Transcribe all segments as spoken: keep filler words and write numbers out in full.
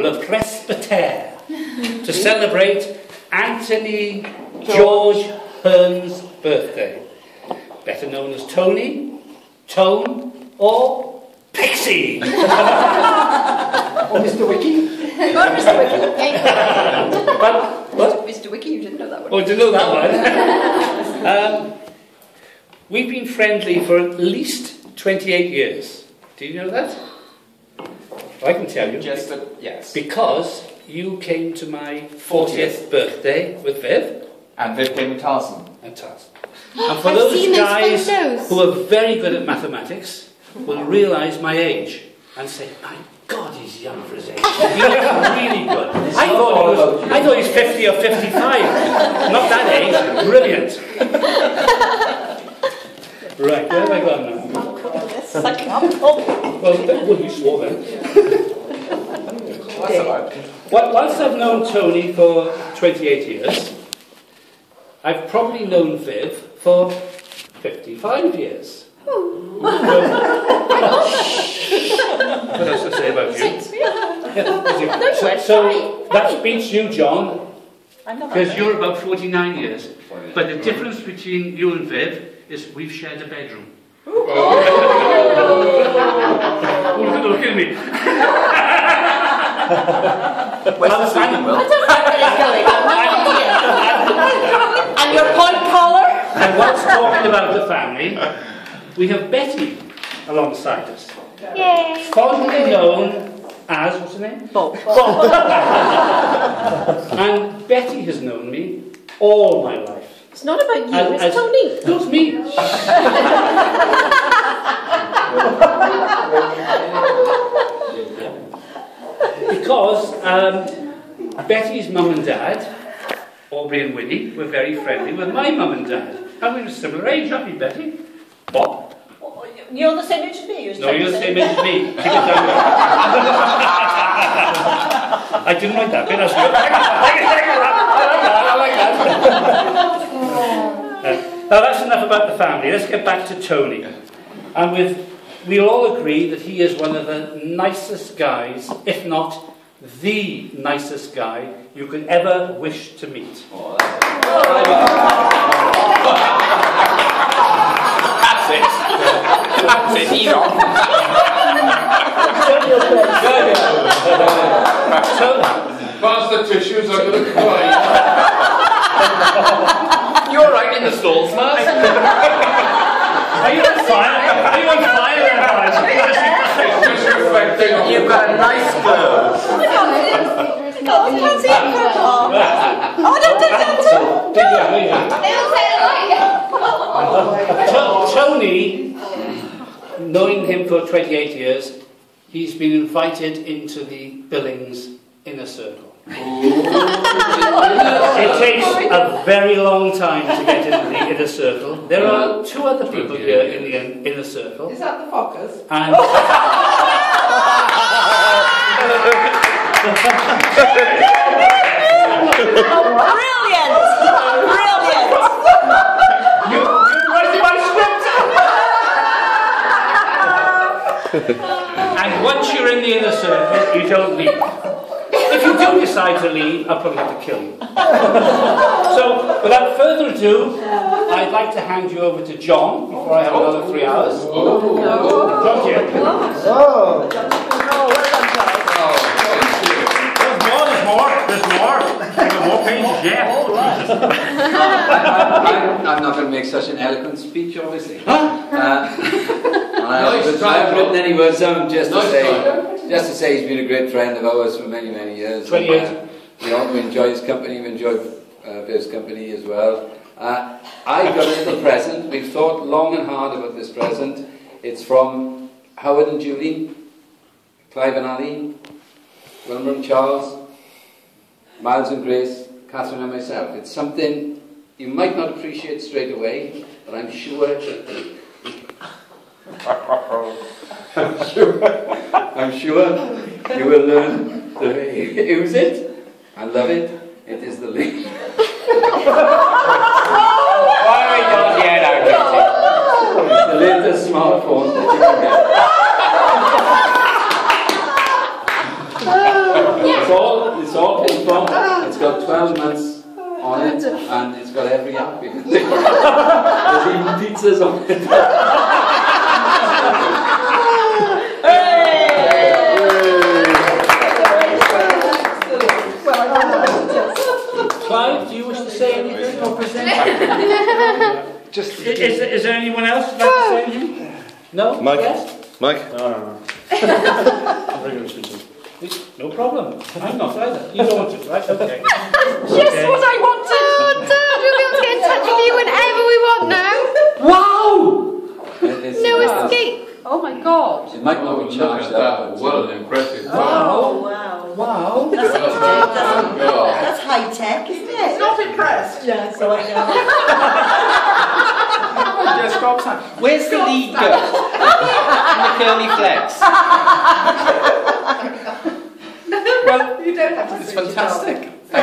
School of Presbyter to celebrate Anthony George Hearn's birthday, better known as Tony, Tone, or Pixie. Or Mister Wiki. Or Mister Wiki. But, what? Mister Wiki, you didn't know that one. Oh, didn't know that one. um, we've been friendly for at least twenty-eight years. Do you know that? I can tell you. Just a, yes. Because you came to my fortieth birthday with Viv. And Viv came with Tarzan. And Tarzan. And for I've those seen those guys photos. who are very good at mathematics will realise my age and say, my God, he's young for his age. He looks really good. I thought, he was, I thought he was fifty or fifty-five. Not that age. Brilliant. Right, where have I gone now? Well, that would be swore then. That's about. Well, whilst I've known Tony for twenty-eight years, I've probably known Viv for fifty-five years. Oh. What else to say about you? Yeah, so, so that beats you, John, because you're about forty-nine years. But the difference between you and Viv is we've shared a bedroom. Oh, look at me. Where's the sleeping well? I don't know where it's going. And your point collar? And whilst talking about the family, we have Betty alongside us. Yay! Fondly known as, what's her name? Bob. Bob. And Betty has known me all my life. It's not about you, As- it's as- Tony. No, it's me. Because um, Betty's mum and dad, Aubrey and Winnie, were very friendly with my mum and dad. And we were similar age, aren't we, Betty? Bob? You're the same age as me. No, you're the same age as me. Keep it down there. I didn't like that bit. That's good. I like that. I like that. Uh, now that's enough about the family. Let's get back to Tony. And with, we'll all agree that he is one of the nicest guys, if not the nicest guy you could ever wish to meet. Oh, that's it. That's it, he's on. Pass the tissues, I'm going to cry. You're right in the stalls, Mars. Are you on fire? Are you on fire there, guys? Just reflecting on You've got a nice glow. Oh, I can't see it. Oh, no, don't, don't, don't. Tony, knowing him for twenty-eight years, he's been invited into the Billings Inner Circle. It takes a very long time to get into the Inner Circle. There are two other people here in the in- Inner Circle. Is that the Fockers? And Brilliant! Brilliant! you, you're writing my script! And once you're in the Inner Circle, you don't leave. If you do decide to leave, I'll probably have to kill you. So, without further ado, I'd like to hand you over to John before I have another three hours. John here. Oh. There's more, there's more, there's more. There's more pages, yeah. I'm, I'm not going to make such an eloquent speech, obviously. Uh, and I Nice haven't try, written any words down, just to Nice say, try. just to say he's been a great friend of ours for many, many years. twenty-eight. And, uh, we all we enjoy his company. We enjoy uh, Viv's company as well. Uh, I got a little present. We've thought long and hard about this present. It's from Howard and Julie, Clive and Ali, Wilmer and Charles, Miles and Grace, Catherine and myself. It's something you might not appreciate straight away, but I'm sure I'm sure I'm sure you will learn to use it. I love it. It is the link. Why are we not yet out? It's the latest smartphone that you can get. Yes, It's all, it's all came from. It's got twelve months on it, and it's got every app you can think of. There's even pizzas on it. Clive, do you wish to say anything or present? Just Is, is, is there anyone else who'd like to say anything? No? Mike? Yes? Mike? No, no, no. No problem. I'm not either. You don't want to, right? Okay. Just Okay. what I wanted. Oh, Dad, we'll be able to get in touch with you whenever we want now. Wow! It's, No uh, escape. Oh my God. It might not be Look charged at that. that. but, What uh, an impressive Wow. wow. wow. Wow. That's, Oh, God. that's high tech, isn't it? Not impressed. Yeah, so I know. Just stop sign. Where's the lead go? And the curly flex. Well, you don't have to It's switch it fantastic. on.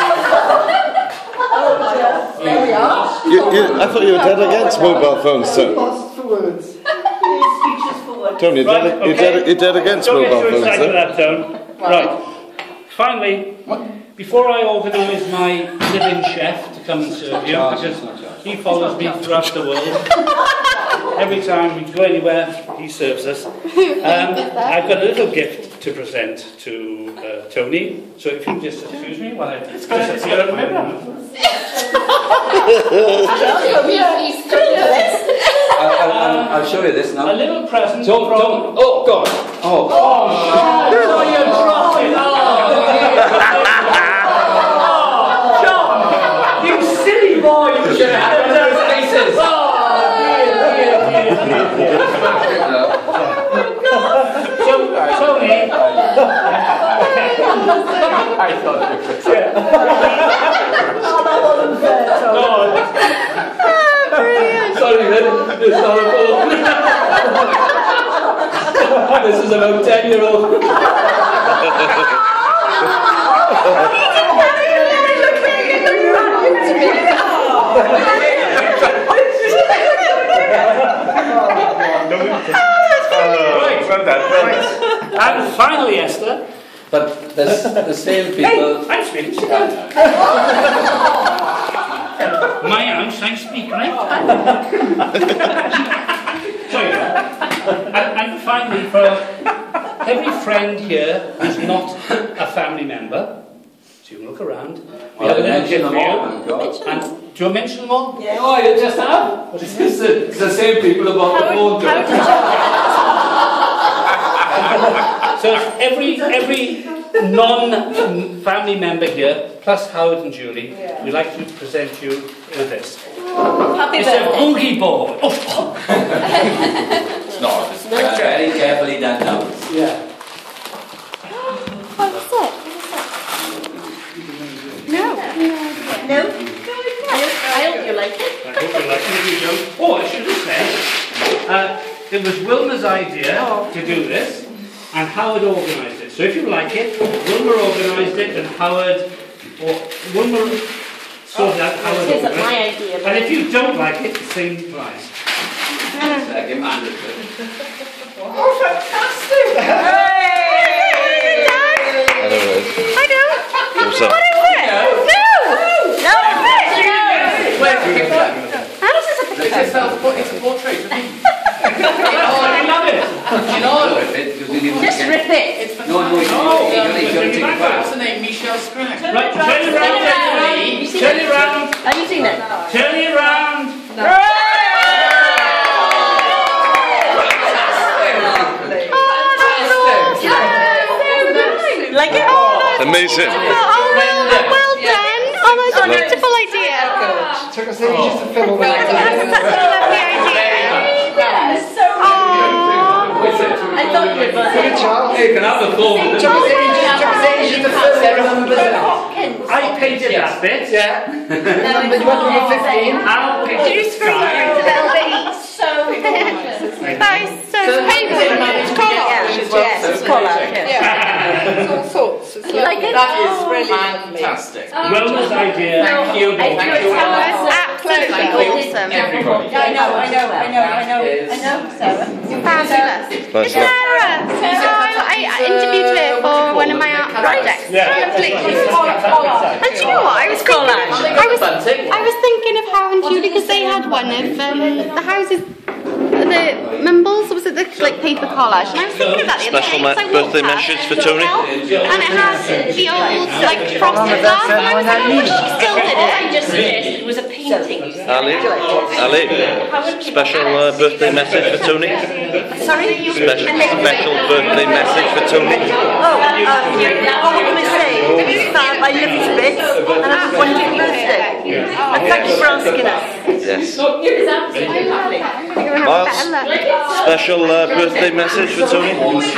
There we are. You, you, I thought you were dead against mobile phones, sir. lost for words. Speeches forward. Tony, you're, Right, dead, you're, okay. dead, you're dead against Don't get mobile too phones, excited with sir. that, Tone. Right. Finally, before I organise my living chef to come and serve you, Charge, because it's not charged. he follows me throughout the world. Every time we go anywhere, he serves us. Um, I've got a little gift to present to uh, Tony. So if you just excuse me while I just appear at my room. I'll, I'll, I'll, I'll show you this A now. little present Don't, from... don't. Oh, God. Oh. Oh, Sean, you dropped it. Oh, John, you silly boy. You should have had those faces. Oh, dear, dear, dear, dear, dear. So, Tony. I thought you could. Oh, that wasn't fair, Tony. Oh, Sorry, man. It's not a phone. This is about ten year old. Right. And finally, Esther. But the, the same Hey, people. I'm speaking. Sit down. My house, I speak right. Sorry. And, and finally, for every friend here who's not a family member, so you can look around. We have a little gift for you. And do you mention them all? Yeah. Oh, you just have? It's the, it's the same people who bought the phone. So every every non-family member here, plus Howard and Julie, Yeah. we'd like to present you with this. Happy It's a birthday. boogie board. Oh, It's not. It's Uh, very carefully done now. yeah. What's it? No. No? I hope you like it. I hope you like it. Oh, I should have said, uh, it was Wilma's idea to do this, and Howard organised it. So if you like it, Wilma organised it, and Howard, or Wilma sorted out Howard It isn't organised my it. idea. And if you don't like it, the same price. Uh, give him a hand. Oh, fantastic! I know it is. I don't. What's up? What is it? No. No. How does this It's a self it's a portrait of me. Oh, I love it! You know, Just rip it. it's fantastic. No, no, he's No, going to take it back. What's the name? Michelle Scragg. Right, turn it round, everybody. You seen Turn it? it round. Have you seen it? Turn it round. Like it? Amazing. Oh, well, well done. Oh, that's a beautiful idea. Took us ages to film all that. That's such a lovely idea. Yeah, so Oh. I thought you were Hey, Charles. Hey, you can have the phone. Took us ages, took us ages to film all the Hopkins. I painted that bit. Yeah. Number, you went number fifteen. I'll paint Did you it. scream Sky. velvet? So gorgeous. That is so painful. It's Yeah, yes, it's collage. Yeah. all sorts. It's You like it? That is Oh, really Fantastic. Wellness idea. Thank you. Thank Thank you. you. Absolutely awesome. Everybody. Yeah, I know, I know, I know, I know, I know, Sarah. Fabulous. Nice one. Sarah! So I, I interviewed her for one of my art projects. Yeah. Lovely. And do you know what? I was thinking, I was, I was thinking of how and Julie, because they had one of um, the houses, the mumbles, was it the like paper collage? And I was thinking of that the other Special day. 'cause I ma- birthday walked past message for Tony? And it has the old like frosted glass, and I was like, I wish she still did it. I just suggested it was a painting. Ali? Ali? Special uh, birthday message for Tony? Sorry? Special, special birthday message for Tony? Oh, um, what can I say? That I love this bit, and I just wanted to use it. And thank you for asking us. Yes. You're gonna have a better look. Special uh, birthday message for Tony?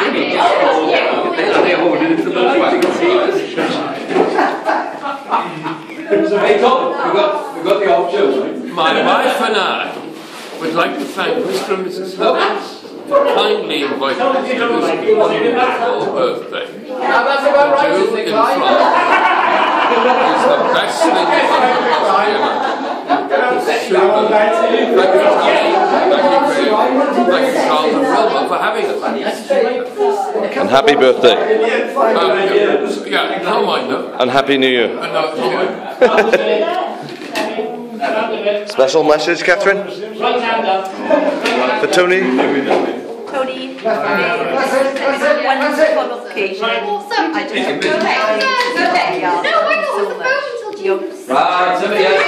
Hey Tom, we got, we got the option. My wife and I would like to thank Mister and Missus Huggins for kindly inviting us to this wonderful birthday. Now that's about right, To isn't it, in Clive? France. It's the best thing that possibly imagine. It's super. Thank you, Tony. Thank you for you. Thank you, Charles and Wilma, for having us. And happy birthday. Um, yeah, no mind though. And happy New Year. And uh, yeah. Special message, Catherine? Right hand up. For Tony? Tony, it's a wonderful occasion. I just have to say, No, I thought it was the phone until June. Right, somebody else.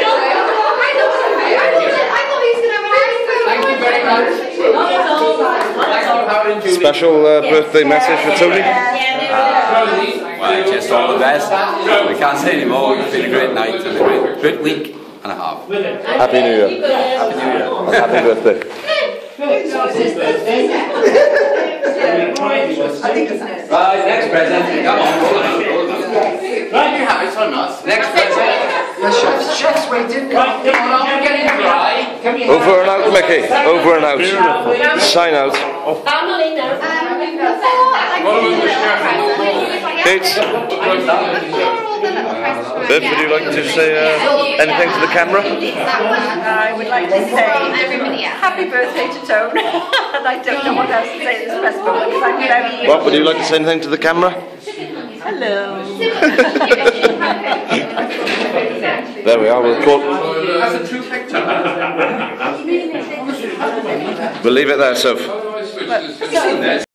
Thank you very much. Thank you, Howard and Julie. Special uh, birthday message for Tony? Well, just all the best. We can't say any more. It's been a great night and a great, great week and a half. Happy New Year. Happy New Year. And happy birthday. Right, next present. Come on, hold on. Hold on. Right, you have it on us. Next present. The chef's, chef's waiting. Right, Come on, I'm getting dry. Come here. Over and out, Mickey. Over and out. Sign out. Family now. Kate? Viv, would you like to say uh, anything to the camera? I would like to say happy birthday to Tone. And I don't know what else to say at this press moment because I'm very... What, would you like to say anything to the camera? Hello. There we are, we'll record. That's a true picture. We'll leave it there, Soph. Otherwise, which is-